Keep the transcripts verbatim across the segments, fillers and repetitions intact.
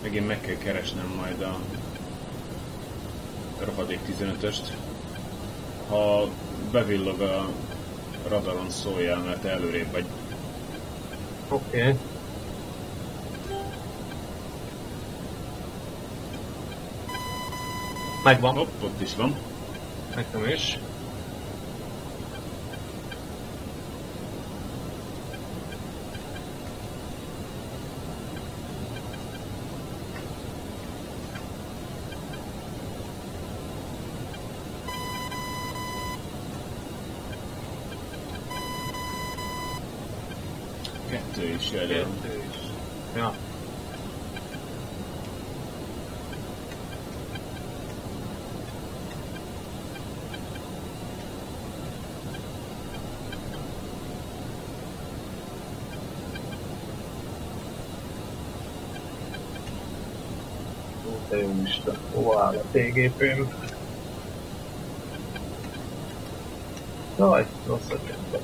Megint meg kell keresnem majd a rohadék tizenötöst. Ha bevillog a radaron, szóljál, mert előrébb vagy. Oké. Okay. Megvan. Hopp, ott is van. Nekem is. Kettő is elég. Kettő is. Ja. Te jó Isten, hova áll a té gé pém? Jaj, rossz a csendben.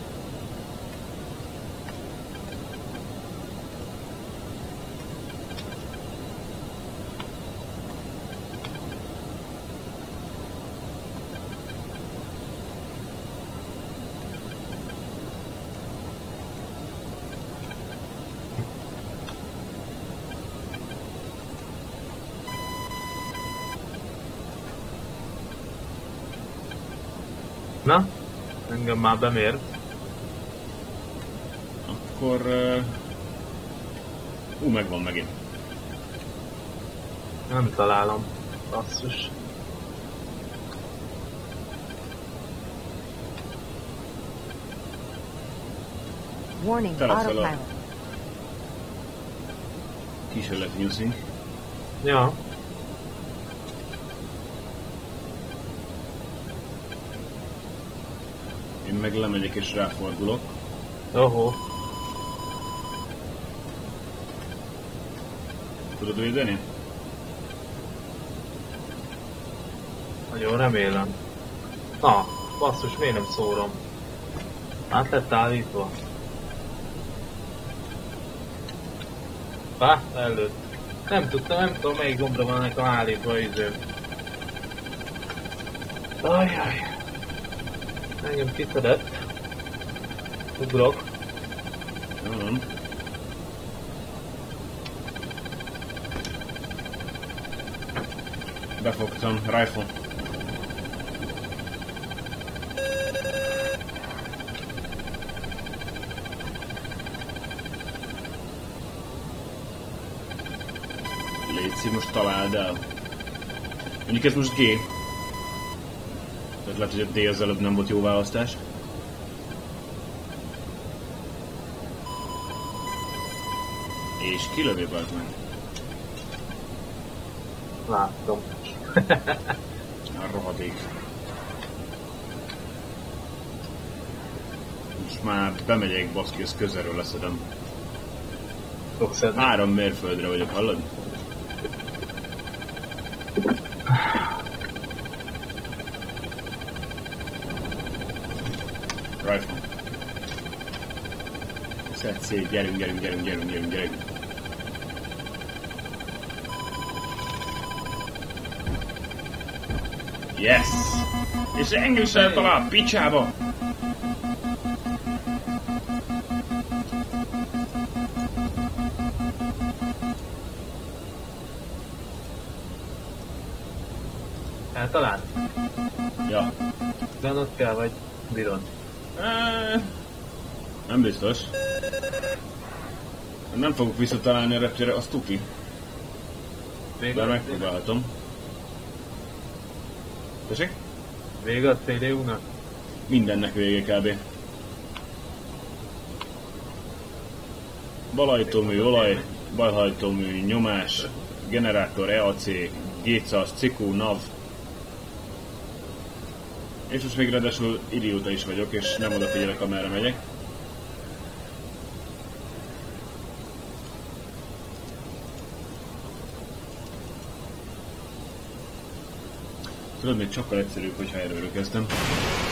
Na, engem már bemér. Akkor... Uh... Ú, megvan megint. Nem találom. Basszus. Warning, autopilot. Kísérleti nyuszink. Ja. Én meg lemegyek és ráfordulok. Ohó. Tudod védeni? Nagyon remélem. Na, basszus, miért nem szórom? Át lett állítva. Bá, előtt. Nem tudtam, nem tudom melyik gombra van ennek a állítva iző. Ajjaj. Engem kitadett. Ugrok. Jó. Befogtam, rifle. Léci, most találd el. Mondjuk ez most G. Tehát lehet, hogy a D az előbb nem volt jó választás. És kilövi bazd meg. Láttam. A rohadék. Most már bemegyek, baszki, ezt közelről leszedem. Három mérföldre vagyok, hallod? Rifle. Szedd szét, gyerünk, gyerünk, gyerünk, gyerünk, gyerünk, gyerünk. Yes! És engem is eltalál, picsába! Eltalált? Ja. Zanod kell, vagy bírod? Eee, nem biztos. Nem fogok visszatalálni a reptére, az tuki. De megpróbálhatom. Tessék? Vége a cé dé u-nak? Mindennek vége kb. Balajtómű, olaj, balhajtómű, nyomás, generátor, e á cé, gétszáz, cikú, nav. És most még ráadásul idióta is vagyok, és nem odafigyelek, amerre megyek. Tudod, még sokkal egyszerűbb, hogyha erről kezdtem.